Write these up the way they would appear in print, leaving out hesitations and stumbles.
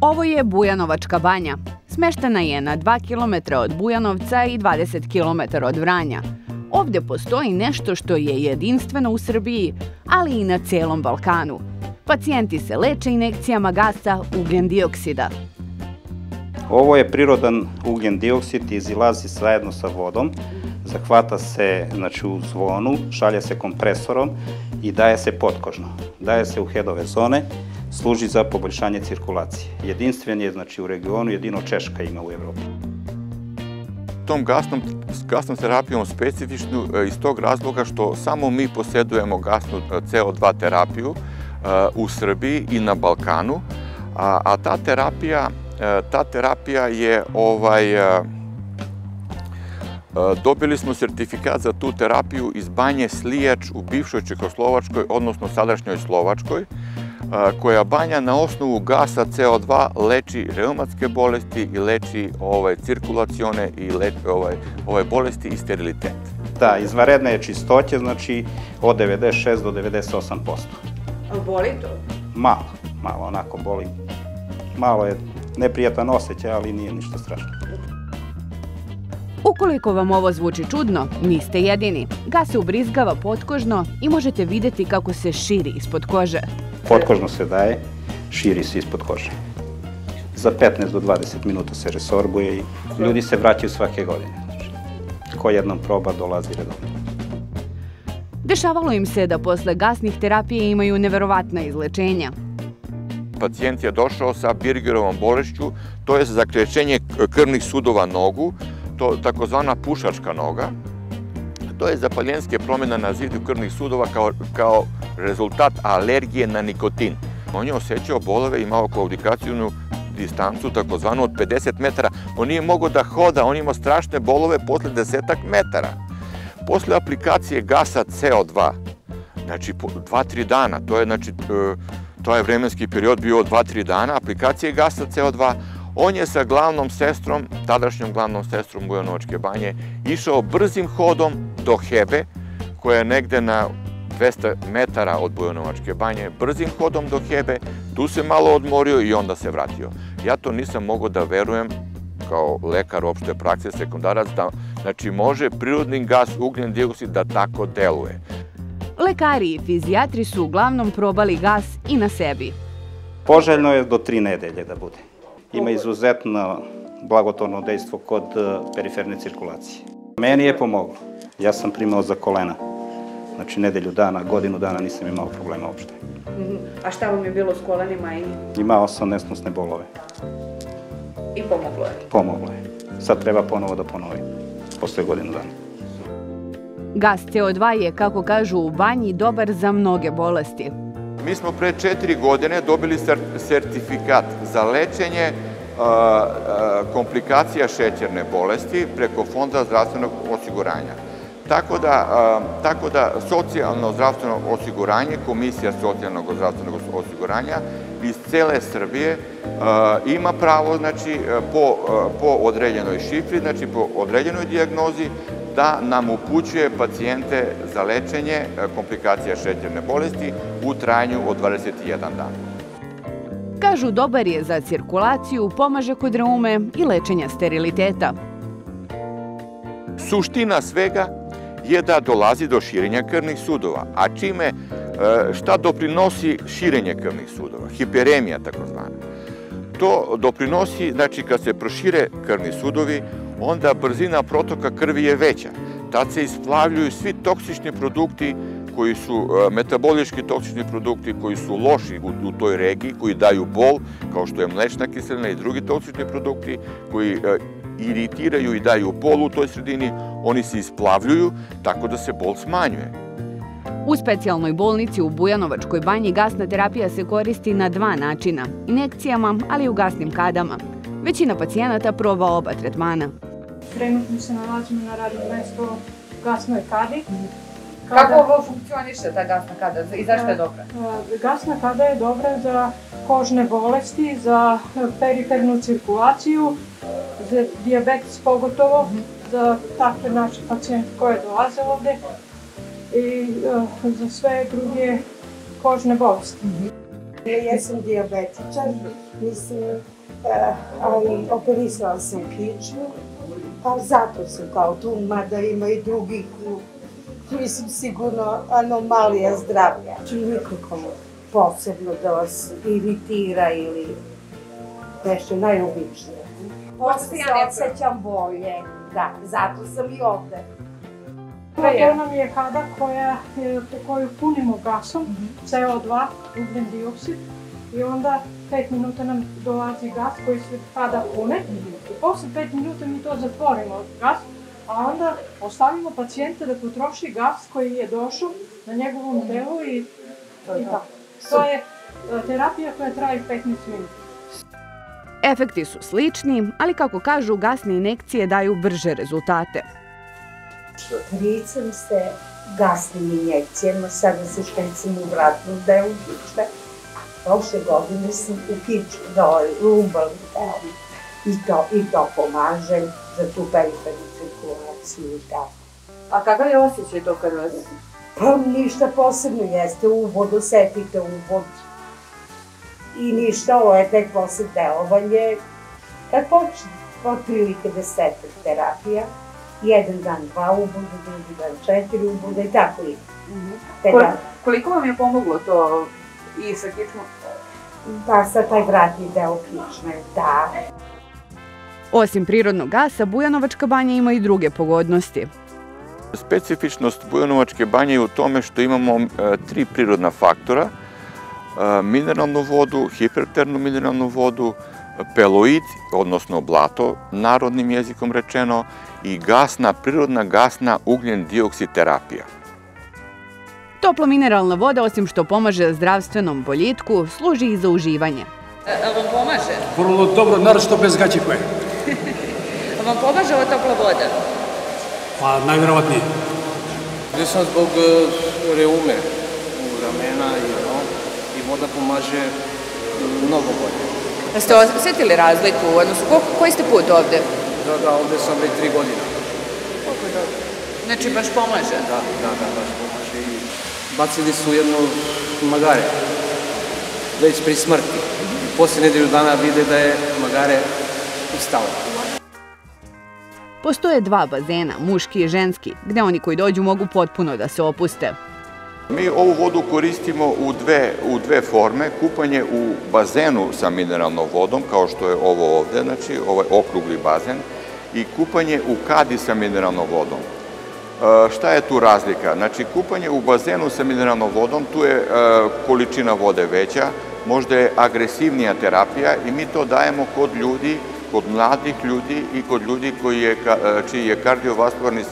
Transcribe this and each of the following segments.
Ovo je Bujanovačka banja. Smeštena je na 2 km od Bujanovca i 20 km od Vranja. Ovdje postoji nešto što je jedinstveno u Srbiji, ali i na celom Balkanu. Pacijenti se leče injekcijama gasa ugljen-dioksida. Ovo je prirodan ugljen dioksid, izlazi zajedno sa vodom, zahvata se u zvonu, šalje se kompresorom i daje se potkožno. Daje se u hedove zone, služi za poboljšanje cirkulacije. Jedinstven je u regionu, jedino Češka ima u Evropi. Tom gasnom terapijom specifičnu iz tog razloga što samo mi posjedujemo gasnu CO2 terapiju u Srbiji i na Balkanu, a ta terapija je dobili smo sertifikat za tu terapiju iz banje Slijač u bivšoj Čekoslovačkoj, odnosno sadašnjoj Slovačkoj, koja banja na osnovu gasa CO2 leči reumatske bolesti i leči cirkulacione i bolesti i sterilitet. Da, izvanredna je čistoća, znači od 96 do 98%. Boli to? Malo onako boli. Malo je neprijatan osjećaj, ali nije ništa strašno. Ukoliko vam ovo zvuči čudno, niste jedini. Gas se ubrizgava potkožno i možete vidjeti kako se širi ispod kože. Potkožno se daje, širi se ispod kože. Za 15 do 20 minuta se resorbuje i ljudi se vraćaju svake godine. Ko jednom proba, dolazi redovno. Dešavalo im se da posle gasnih terapije imaju neverovatna izlečenja. Pacijent je došao sa Birgerovom bolešću, to je zakrečenje krvnih sudova nogu, to takozvana pušačka noga. To je zapaljenske promjena na zidu krvnih sudova kao rezultat alergije na nikotin. On je osjećao bolove, imao klaudikacijnu distancu, takozvanu od 50 metara. On nije mogao da hoda, on imao strašne bolove posle 10 metara. Posle aplikacije gasa CO2, znači 2-3 dana, to je vremenski period bio 2-3 dana, aplikacije gasa CO2, on je sa glavnom sestrom, tadašnjom glavnom sestrom Bujanovačke banje, išao brzim hodom do Hebe, koja je negde na 200 metara od Bujanovačke banje, brzim hodom do Hebe, tu se malo odmorio i onda se vratio. Ja to nisam mogao da verujem kao lekar opšte prakse, sekundarac, da može prirodni gas ugljen dioksid da tako deluje. Lekari i fizijatri su uglavnom probali gas i na sebi. Poželjno je do 3 nedelje da bude. Ima izuzetno blagotvorno dejstvo kod periferne cirkulacije. Meni je pomoglo. Ja sam primao za kolena. Znači, nedelju dana, godinu dana nisam imao problema uopšte. A šta vam je bilo s kolenima? Imao sam nesnosne bolove. I pomoglo je? Pomoglo je. Sad treba ponovo da ponovim. Posle godinu dana. Gas CO2 je, kako kažu u banji, dobar za mnoge bolesti. Mi smo pre 4 godine dobili sertifikat za lečenje komplikacija šećerne bolesti preko Fonda zdravstvenog osiguranja. Tako da socijalno zdravstveno osiguranje, Komisija socijalnog zdravstvenog osiguranja iz cele Srbije ima pravo po određenoj šifri, znači po određenoj dijagnozi, da nam upućuje pacijente za lečenje komplikacija šećerne bolesti u trajanju od 21 dan. Kažu, dobar je za cirkulaciju, pomaže kod reume i lečenja steriliteta. Suština svega je da dolazi do širenja krvnih sudova, a šta doprinosi širenje krvnih sudova? Hiperemija takozvana. To doprinosi, znači kad se prošire krvni sudovi, onda brzina protoka krvi je veća. Tad se isplavljuju svi toksični produkti koji su metabolički toksični produkti, koji su loši u toj regiji, koji daju bol, kao što je mlečna kiselina i drugi toksični produkti, koji iritiraju i daju bol u toj sredini, oni se isplavljuju tako da se bol smanjuje. U specijalnoj bolnici u Bujanovačkoj banji gasna terapija se koristi na 2 načina, injekcijama, ali i u gasnim kadama. Većina pacijenata proba oba tretmana. Trenutno se nalazimo na radnom mestu u gasnoj kadi. Kako ovo funkcioniše, ta gasna kada, i zašto je dobra? Gasna kada je dobra za kožne bolesti, za perifernu cirkulaciju, za dijabetes pogotovo, za takve naše pacijente koje dolaze ovde i za sve druge kožne bolesti. Ja jesam dijabetičar, nisam ali operisala sam kičmu, pa zato sam kao tu, mada ima i drugih, mislim sigurno anomalija zdravlja. Nikako posebno da vas iritira ili nešto najobičnije. Posle se osjećam bolje, da, zato sam i ovde. To nam je kada koju punimo gasom, CO2, ugljen dioksid, i onda 5 minuta nam dolazi gas koji se kada pune i posle 5 minuta mi to zatvorimo gas, a onda ostavimo pacijenta da potroši gas koji je došao na njegovom telu i tako. To je terapija koja traje 15 minuta. Efekti su slični, ali kako kažu, gasne injekcije daju brže rezultate. Špricam se gasnim injekcijama, sada se špricam u vratnom delu kičme. Prošle godine sam u kičmu dole lumbalni deo i to pomaže za tu perifernu cirkulaciju i tako. A kakav je osjećaj to kad vas? Pa ništa posebno, jeste uvod, osetite uvod i ništa, ovo je tek posle delovanje. Kad počne, otprilike 10 terapija, jedan dan 2 uboda, drugi dan 4 uboda i tako ide. Koliko vam je pomoglo to i sa kičmom? Da, sa taj vratni deo kičme, da. Osim prirodnog gasa, Bujanovačka banja ima i druge pogodnosti. Specifičnost Bujanovačke banje je u tome što imamo 3 prirodna faktora, mineralnu vodu, hipertermnu mineralnu vodu, peloid, odnosno blato, narodnim jezikom rečeno, i prirodna gasna ugljen dioksid terapija. Topla mineralna voda, osim što pomaže zdravstvenom boljitku, služi i za uživanje. Vam pomaže? Vrlo dobro, naročito bez gaćikve. Vam pomaže ova topla voda? Pa najvjerovatnije. Gdje sam zbog reume u ramena i voda pomaže mnogo bolje. Ste osjetili razliku u odnosu? Koji ste put ovde? Da, ovde sam već 3 godine. Koliko dobro? Znači baš pomaže? Da, baš pomaže. I bacili su jednu magare, već pri smrti. I posle nedelju dana vide da je magare ustala. Postoje 2 bazena, muški i ženski, gde oni koji dođu mogu potpuno da se opuste. Mi ovu vodu koristimo u dve forme, kupanje u bazenu sa mineralnom vodom, kao što je ovo ovde, znači ovaj okrugli bazen, i kupanje u kadi sa mineralnom vodom. Šta je tu razlika? Znači, kupanje u bazenu sa mineralnom vodom, tu je količina vode veća, možda je agresivnija terapija i mi to dajemo kod ljudi, kod mladih ljudi i kod ljudi čiji je kardiovaskularni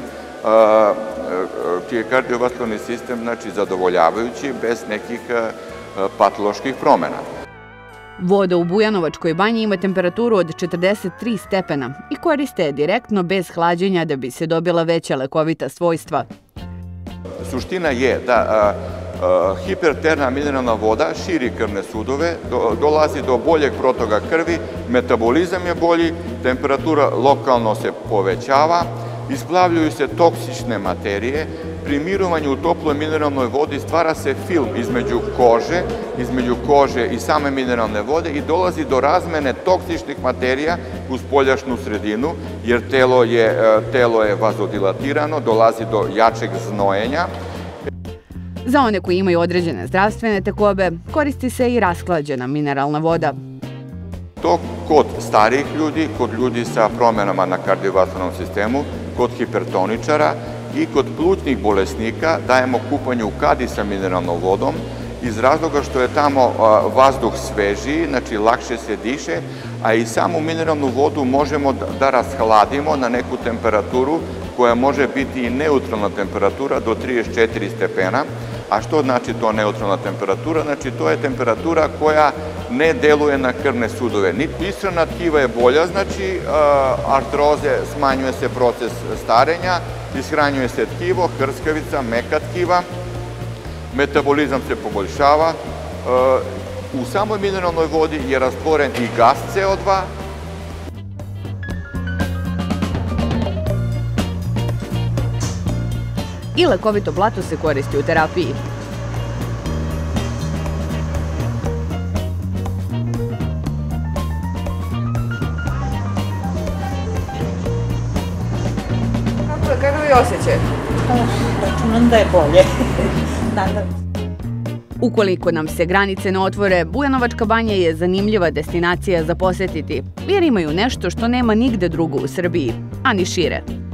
sistem znači zadovoljavajući, bez nekih patoloških promena. Voda u Bujanovačkoj banji ima temperaturu od 43 stepena i koriste je direktno bez hlađenja da bi se dobila veća lekovita svojstva. Suština je da hipertermna mineralna voda širi krvne sudove, dolazi do boljeg protoka krvi, metabolizam je bolji, temperatura lokalno se povećava, isplavljuju se toksične materije, pri mirovanju u toploj mineralnoj vodi stvara se film između kože i same mineralne vode i dolazi do razmene toksičnih materija u spoljašnju sredinu, jer telo je vazodilatirano, dolazi do jačeg znojenja. Za one koji imaju određene zdravstvene tegobe, koristi se i rashlađena mineralna voda. To kod starijih ljudi, kod ljudi sa promenama na kardiovaskularnom sistemu, kod hipertoničara i kod plućnih bolesnika dajemo kupanje u kadi sa mineralnom vodom iz razloga što je tamo vazduh svežiji, znači lakše se diše, a i samu mineralnu vodu možemo da rashladimo na neku temperaturu koja može biti i neutralna temperatura do 34 stepena. A što znači to neutralna temperatura? Znači to je temperatura koja ne deluje na krvne sudove. Ishrana tkiva je bolja, znači artroze, smanjuje se proces starenja, ishranjuje se tkivo, hrskavica, meka tkiva, metabolizam se poboljšava. U samoj mineralnoj vodi je rastvoren i gas CO2, I lekovito blato se koristi u terapiji. osjećaj? Računam da je bolje. Nadam se. Ukoliko nam se granice ne otvore, Bujanovačka banja je zanimljiva destinacija za posetiti, jer imaju nešto što nema nigde drugo u Srbiji, a ni šire.